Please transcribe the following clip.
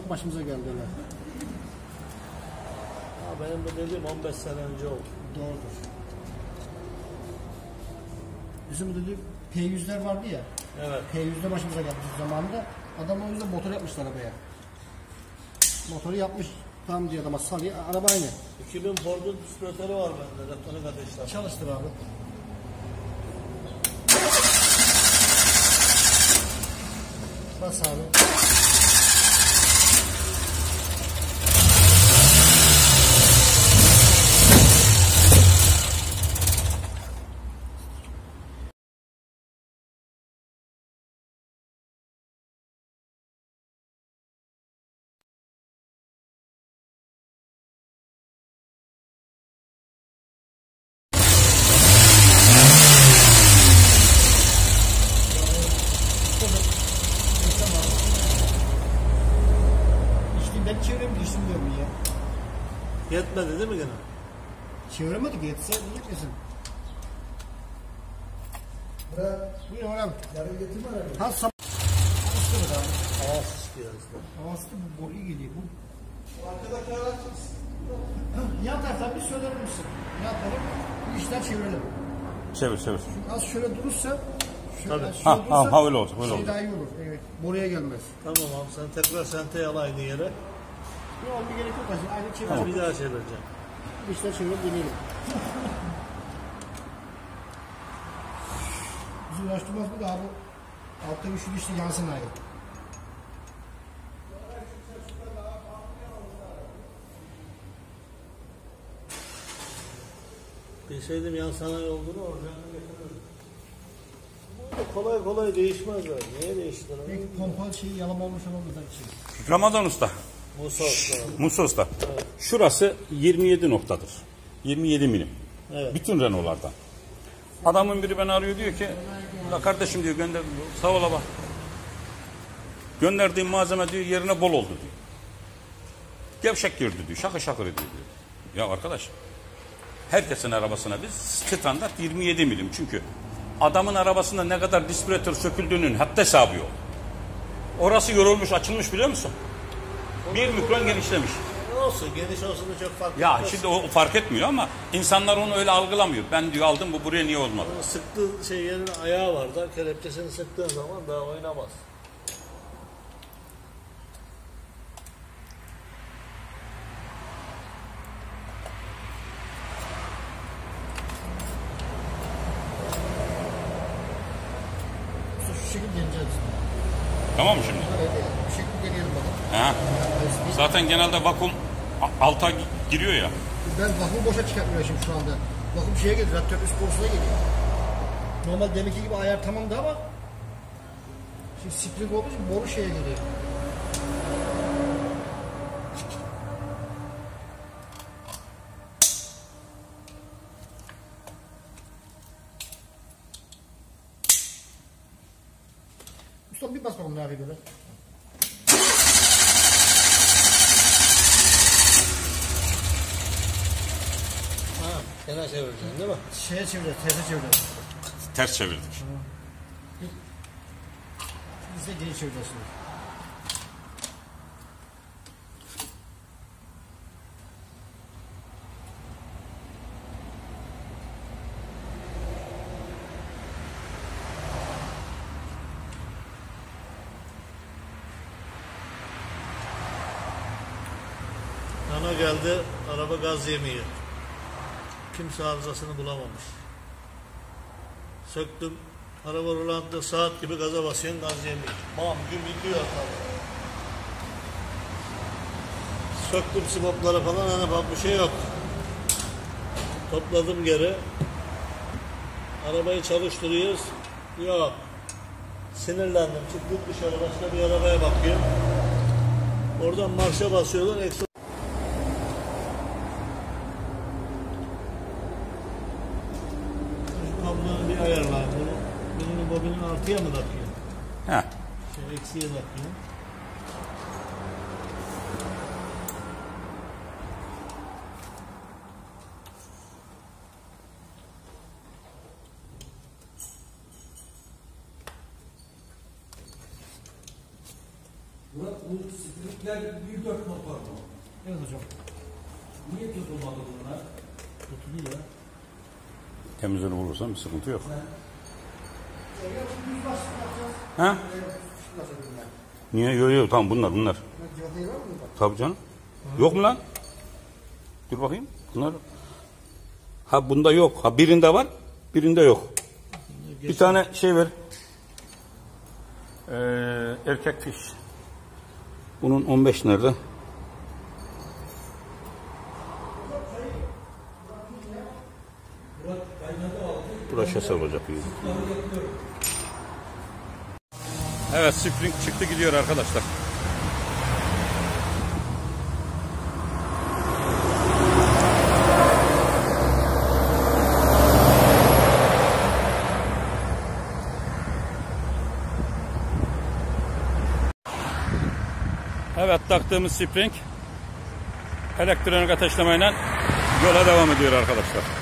çok başımıza geldiler. Ha, benim bu dediğim 15 sene önce oldu. Doğrudur. Bizim dediğim P100'ler vardı ya. Evet. P100'de başımıza geldi zamanında. Adam o yüzden motor yapmışlar arabaya. Motoru yapmış. Tamam diyor adama salıyor. Araba aynı. 2000 Ford'un distribütörü var bende. Elektronik ateşler. Çalıştır abi. Bas abi. Ben çevirebilirsin diyorum ya. Yetmedi değil mi gene? Çeviremedik, yetse yetmesin. Buyur oğlum. Yarın getirme arabayı. Ha sabah. Havasız çıkıyoruz. Havası da bu boyu geliyor bu. Arkadaki araç yan taraftan bir söyler misin? Ne yapalım? Bu işler çevirelim. Çevir. Az şöyle durursa Tabii. Ha öyle olacak. Öyle şey olacak. daha iyi olur. Evet. Buraya gelmez. Tamam abi, sen tekrar senteye al aynı yere. Yok bir gerek yok. Aynı çevirelim. Tamam. Bir daha çevireceğim. Bu işler çevirip deneyelim. Bizi uğraştırmaz mı da abi? Altta bir şu işte yansın ayrı. Bilseydim yan sanayi olduğunu olacağını getirirdim. Kolay kolay değişmez böyle. Niye değiştir? Belki pompalı şeyi yalama olmuş olmadığı için. Ramazan Usta. Musa Usta. Evet. Şurası 27 noktadır. 27 milim. Evet. Bütün Renault'lardan. Adamın biri beni arıyor diyor ki la kardeşim diyor gönder. Sağ ol bak. Gönderdiğim malzeme diyor yerine bol oldu diyor. Gevşek girdi diyor. Şakır şakır ediyor diyor. Ya arkadaş herkesin arabasına biz standart 27 milim. Çünkü adamın arabasında ne kadar distribütör söküldüğünün hatta hesabı yok. Orası yorulmuş, açılmış biliyor musun? Bir mikron genişlemiş. Olsun, geniş olsun da çok fark Ya etmez. şimdi o fark etmiyor ama insanlar onu öyle algılamıyor. Ben diyor aldım bu buraya niye olmadı? Sıktığı şey yerin ayağı var da kelepçesini sıktığın zaman daha oynamaz. Şu şekilde deneyeceğiz. Tamam mı şimdi? Bu şekilde deneyelim bakalım. Ha. Zaten genelde vakum alta giriyor ya. Ben vakumu boşa çıkartmıyorum şimdi şu anda. Vakum şeye geliyor, radyatör üst borusuna geliyor. Normal deminki gibi ayar tamamdı ama şimdi spring olduğu için boru şeye geliyor. Usta bir bas bakalım ne yapıyor böyle. Ha, gene çevireceksin değil mi? Şeye çevireceğiz, terse çevireceğiz. Ters çevirdik. Biz de geri çevireceğiz şimdi. Ana geldi, araba gaz yemiyor. Kimse arızasını bulamamış. Söktüm, araba rolantıda saat gibi gaza basıyorsun, gaz yemiyor. Bam, gün bitiyor araba. Söktüm sibopları falan, hani bak bir şey yok. Topladım geri. Arabayı çalıştırıyoruz. Yok. Sinirlendim, çıktık dışarı, başka bir arabaya bakıyorum. Oradan marşa basıyorlar, kablonu bir ayarlayın. Bunun bobinin artıya mı takıyor? Ha. Eksiye takıyor. Murat bu sprintler 1.4 motor mu? Evet hocam. Niye tutulmadı bunlar? Tutuluyor ya. Temizini bulursan bir sıkıntı yok. Ya düz lastik yapacağız. Ha? Düz lastik bunlar. Niye? Yok yok tamam bunlar. Bunlar civatayı var mı bak? Tabii canım. Yok mu lan? Dur bakayım. Bunlar. Ha bunda yok. Ha birinde var, birinde yok. Bir tane şey ver. Erkek fiş. Bunun 15 nerede? Burası şase olacak. Evet, spring çıktı gidiyor arkadaşlar. Evet, taktığımız spring elektronik ateşlemeyle yola devam ediyor arkadaşlar.